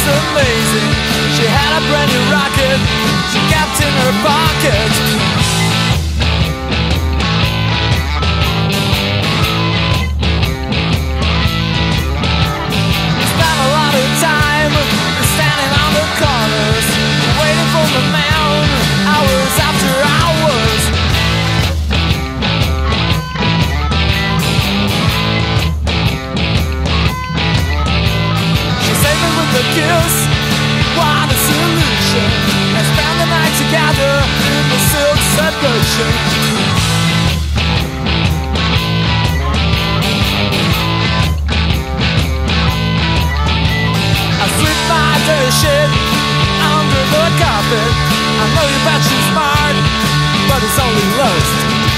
amazing. She had a brand new rocket she kept in her pocket. Spent a lot of time standing on the corners, waiting for the man, hours after hours. She saved me with a kiss, what a solution, and spend the night together in the silk seduction. I sweep my dirty shit under the carpet. I know you bet she's smart, but it's only lust.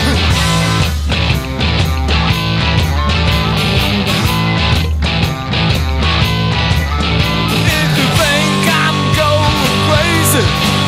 If you think I'm going crazy,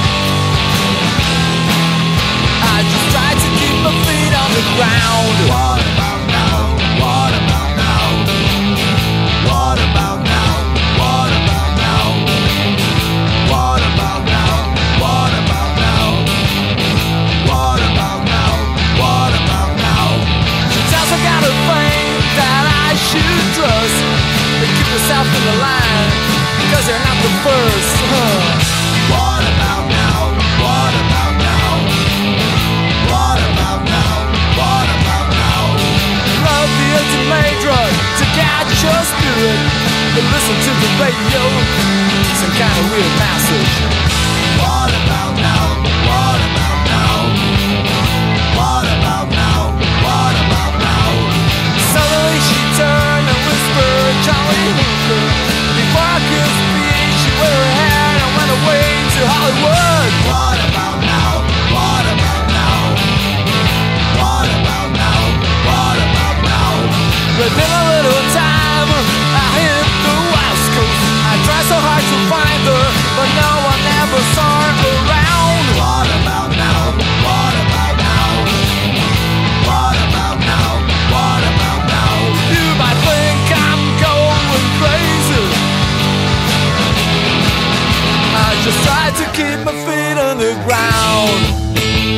I just try to keep my feet on the ground. What about now? What about now? What about now? What about now? What about now? What about now? What about now? What about now? She tells I got a thing that I should trust, but keep yourself in the line, because you're not the first. What about now? What about now? What about now? What about now? Love the ultimate drug to catch your spirit, but listen to the radio, some kind of weird message. What about now? What about now? What about now? What about now? Suddenly she turned and whispered, Charlie Hooker. Before I could speak, she waved her hand and went away to Hollywood. What about now? What about now? What about now? What about now? Within a little time, I hit the West Coast. I tried so hard to find her, but no one ever saw her around. What about now? What about now? What about now? What about now? You might think I'm going crazy. I just try to keep my feet on the ground.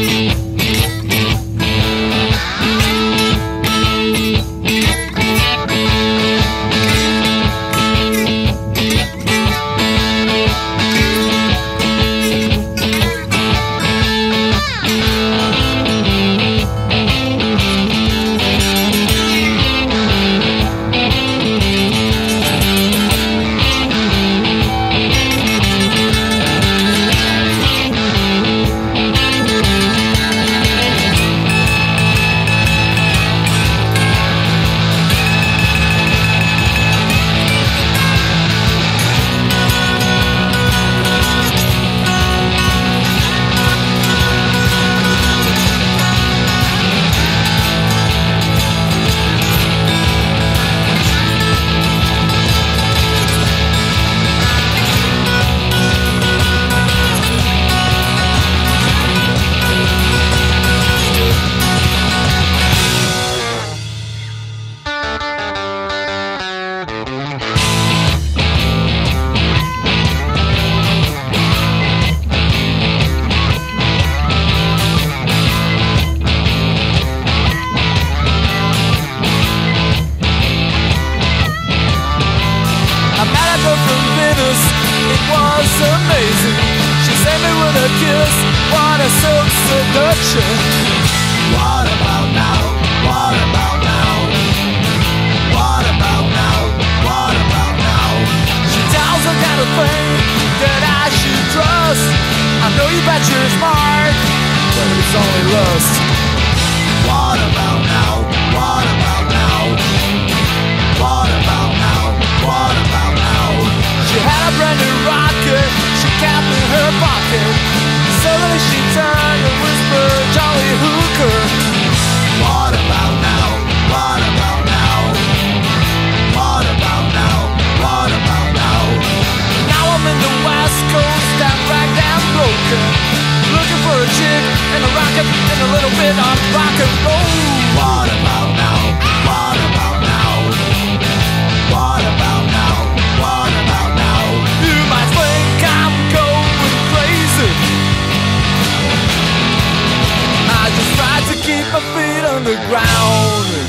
Amazing. She saved me with a kiss, what a silk seduction. What about now? What about now? What about now? What about now? She tells I got a thing that I should trust. I know you bet you're smart, but it's only lust. What about now? What about now? What about now? What about now? She had a brand new rocket she kept in her pocket. Suddenly she turned and whispered, Charlie Hooker. What about now? What about now? What about now? What about now? Now I'm in the West Coast, that ragged and broken, looking for a chick and a rocket and a little bit of rock and roll. What about now? What about now? What about now? What about now? You underground.